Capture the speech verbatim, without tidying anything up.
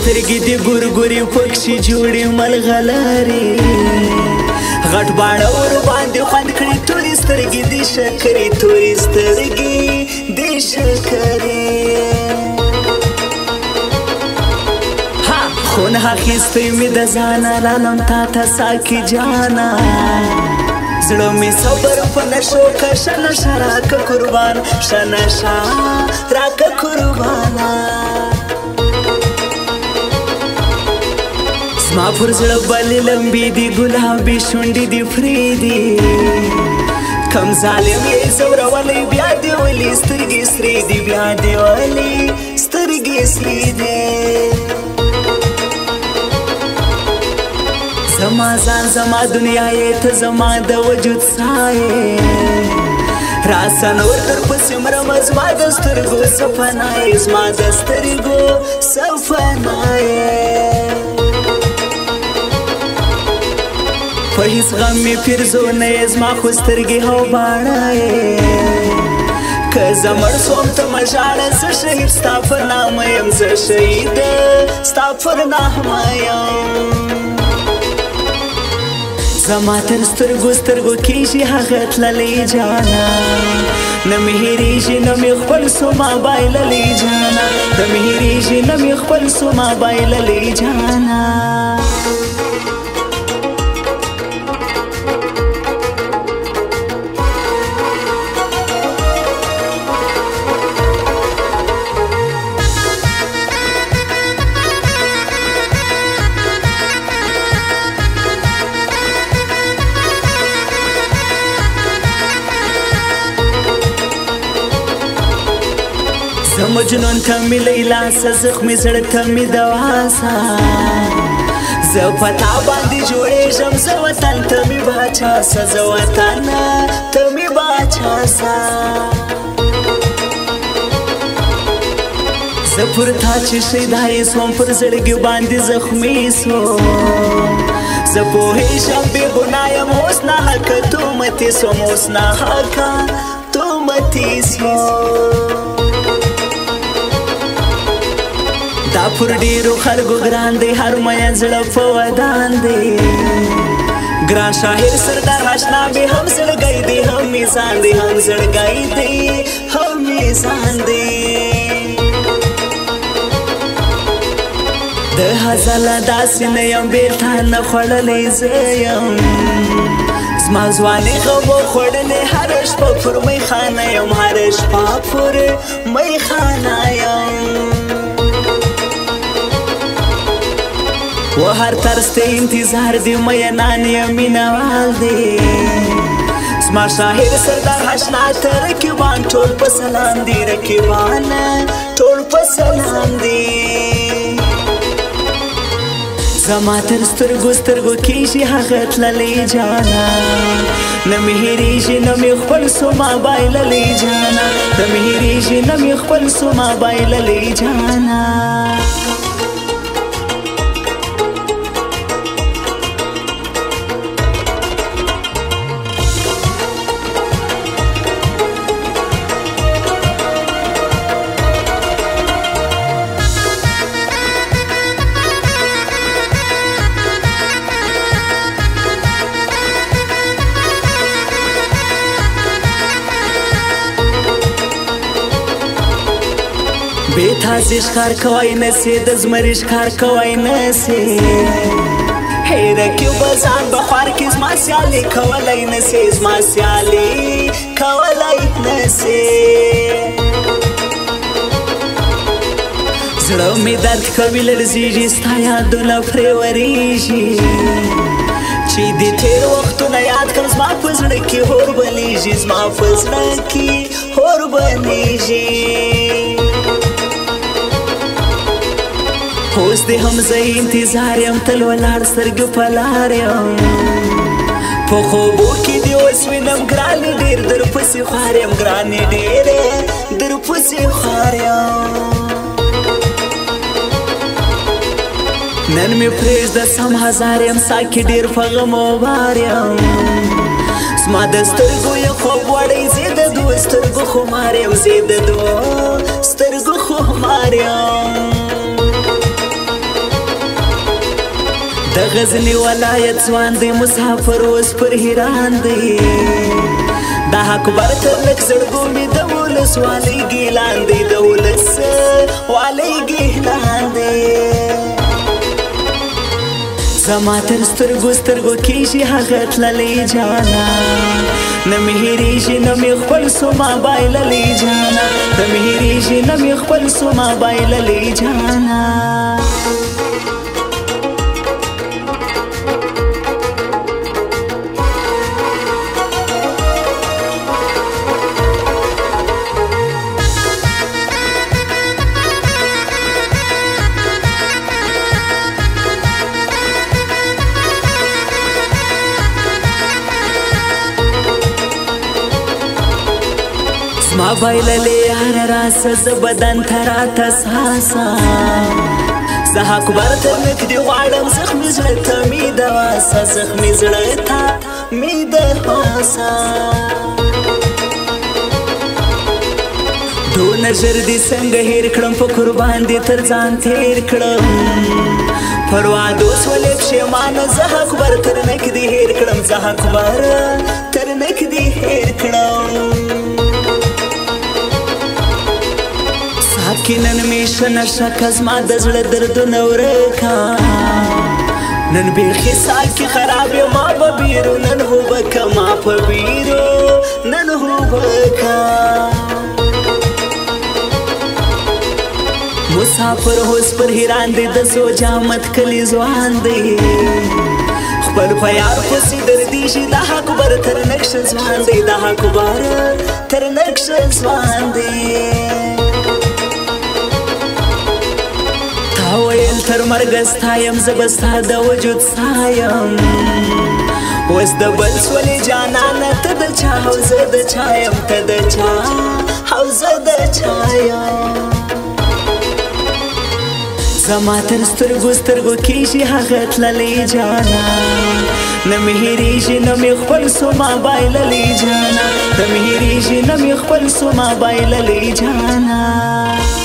سترګې دې ګورګورې پکښې جوړې ملغلرې غټ باڼه ور باندې خوند کړي تورې سترګې دې شکرې تورې سترګې دې شکرې خون اخیستی مې د ځانه لالم تا ته ساکي جانا زړه مې صبر په نشو که شه نشه راکه قربان شه نشه راکه قربانه زما پر زړه بلې لمبې دي ګلابي شونډې دي فرېدي کم ظالم یې زورولی بیا دې ولې سترګې سرې دي بیا دې ولې سترګې سرې دي زما ځان زما دنیا یې ته زما د وجود سایې راسه نور در پسې مرمه زما د سترګو سپنا یې زما د سترګو سپنا یې په هېڅ غم مې پیرزو نه یې زما خو سترګې هو باڼه یې که زه مړ سوم ته مه ژاړه زه شهید ستا پر نامه یم زه شهید ستا پر نامه یم زما تر سترګو سترګو کېږي هغه تللی جانا نه مې هېرېږي نه مې خپل سوما بایللی جانا نه مې هېرېږي نه مې خپل سوما بایللی جانا زه مجنون ته مې لیلا سه زخمي زړه ته مې دوا سه زه په تا باندې جوړېږم زه وطن ته مې باچا سه زه وطن ته مې باچا سه زه پر تا چې شیدای سوم پر زړګي باندې زخمي سوم زه پوهېږم بې ګناه یم اوس ناحقه تهمتې سوم اوس ناحقه تهمتې سوم دا پر ډیرو خلکو ګران دی هر مین زړه په ودان دی ګران شاعر سردار اشنا به هم زړګی دی هم میزان دی هم زړګی دی هم میزان دی د هزله داسې نه یم بېلته نه خوړلی زه یم زما ځواني غمو خوړلې هره شپه پر میخانه یم هره شپه پر میخانه یم و هر طرز ته انتظار دی مینان یم مینهوال دی زما شاعر سردار اشنا ته رقیبان ټول په سلام دی رقیبان ټول په سلام دی زما تر سترګو سترګو کېږي هغه تللی جانا نه مې هېرېږي نه مې خپل سوما بایللی جانا نه مې هېرېږي نه مې خپل سوما بایللی جانا بې تازې ښکار کوی نسې د زمري ښکار کوی نسې هیره کې به ځان به خوار کې زما سیالي کولی نسې زما سیالي کولی نسې زړه مې درد کوي لړزېږي ستا یادونه پرې ورېږي چې د تېر وختونه یاد کړم زما په زړه کې اور بلیږي زما په زړه کې اور بلیږي اوس دې هم زه انتظار یم تل ولاړ سترګې په لار یم په خوبو کې دې اوس وینم ګرانې ډېر در پسې خوار یم ګرانې ډېرې در پسې خوار یم نن مې پرېږده سم هزار یم سا کې ډېر په غم و بار یم زما د سترګو یې خوب وړی زه د دوو سترګو خمار یم زه د دوو سترګو خمار یم د غزنی ولایت ځوان دی مسافر اوس پر هیران دی د اکبر تر لږ زړګو مې د ولس والۍ ګیلان دی د ولس والۍ ګیلان دی زما تر سترګو سترګو کېږي هغه تللی جانا نه مې هېرېږي نه مې خپل سوما بایللی جانا نه مې هېرېږي نه مې خپل سوما بایللی جانا ما بایللی یاره راسه زه بدن ته راته ساسه زه اکبر ته نږدې غواړم زخمي زړه ته مې د واسه زخمي زړه ته مې د واسه دونه ژر دې څنګه هېر کړم په قربان دې تر ځان تېر کړم پر وعدو سولې پښېمانه زه اکبر تر نږدې هېر کړم زه اکبر تر نږدې هېر کړم نن می شنه شکه زما د زړه دردونه ورکه نن بیخي ساکي خراب یم ما په بیرو نن هو بکه ما په بیرو نن هو بکه مسافر اوس پر هیران دی د زوجامت کلي ځوان دی خپل په یار پسې دردېږي د اکبر تر نقش ځوان دی د اکبر تر نقش ځوان دی ویل تر مرګه ستا یم زه به ستا د وجود سا یم اوس د بل سولې جانانه ته د چا او زه د چا یم ته د چا او زه د چا یم زما تر سترګو سترګو کېږي هغه تللی جانا نه مې هېرېږي نه مې خپل سوما بایللی جانا نه مې هېرېږي نه مې خپل سوما بایللی جانا